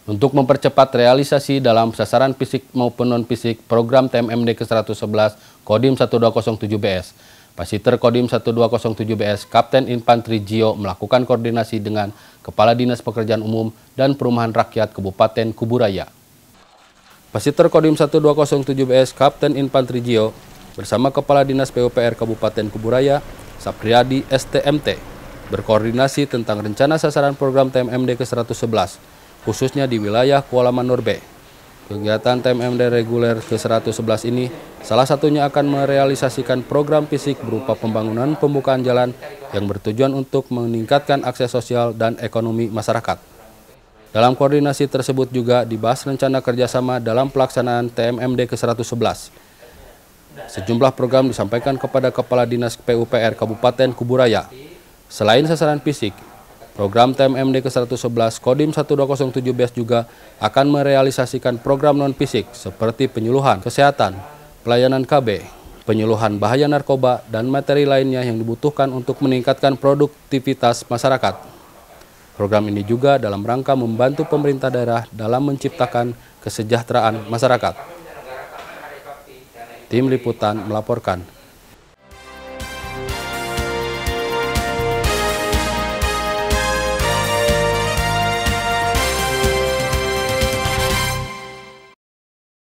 Untuk mempercepat realisasi dalam sasaran fisik maupun non-fisik program TMMD ke-111 Kodim 1207BS, Pasiter Kodim 1207BS Kapten Infanteri Jio melakukan koordinasi dengan Kepala Dinas Pekerjaan Umum dan Perumahan Rakyat Kabupaten Kuburaya. Pasiter Kodim 1207BS Kapten Infanteri Jio bersama Kepala Dinas PUPR Kabupaten Kuburaya, Sapriyadi STMT, berkoordinasi tentang rencana sasaran program TMMD ke-111, khususnya di wilayah Kuala Manur B. Kegiatan TMMD reguler ke-111 ini salah satunya akan merealisasikan program fisik berupa pembangunan pembukaan jalan yang bertujuan untuk meningkatkan akses sosial dan ekonomi masyarakat. Dalam koordinasi tersebut juga dibahas rencana kerjasama dalam pelaksanaan TMMD ke-111. Sejumlah program disampaikan kepada Kepala Dinas PUPR Kabupaten Kuburaya. Selain sasaran fisik, program TMMD ke-111 Kodim 1207BS juga akan merealisasikan program non-fisik seperti penyuluhan kesehatan, pelayanan KB, penyuluhan bahaya narkoba, dan materi lainnya yang dibutuhkan untuk meningkatkan produktivitas masyarakat. Program ini juga dalam rangka membantu pemerintah daerah dalam menciptakan kesejahteraan masyarakat. Tim Liputan melaporkan.